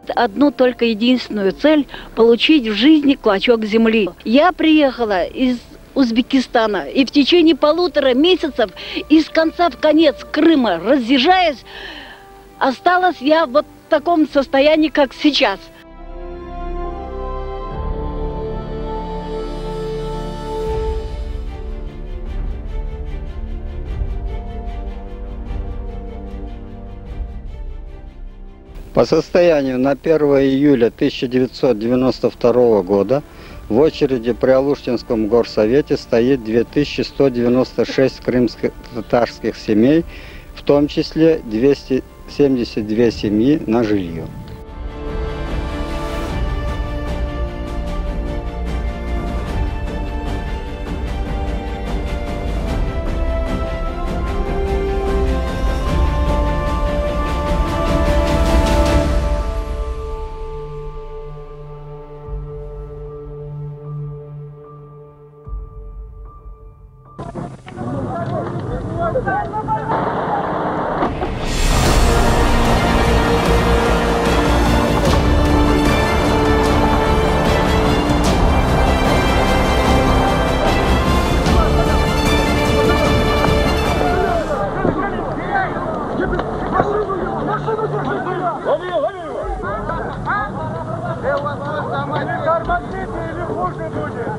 одну только единственную цель – получить в жизни клочок земли. Я приехала из Узбекистана и в течение 1,5 месяцев из конца в конец Крыма разъезжаясь, осталась я вот в таком состоянии, как сейчас. По состоянию на 1 июля 1992 года в очереди при Алуштинском горсовете стоит 2196 крымско-татарских семей, в том числе 272 семьи на жилье. Тормозите или хуже будет!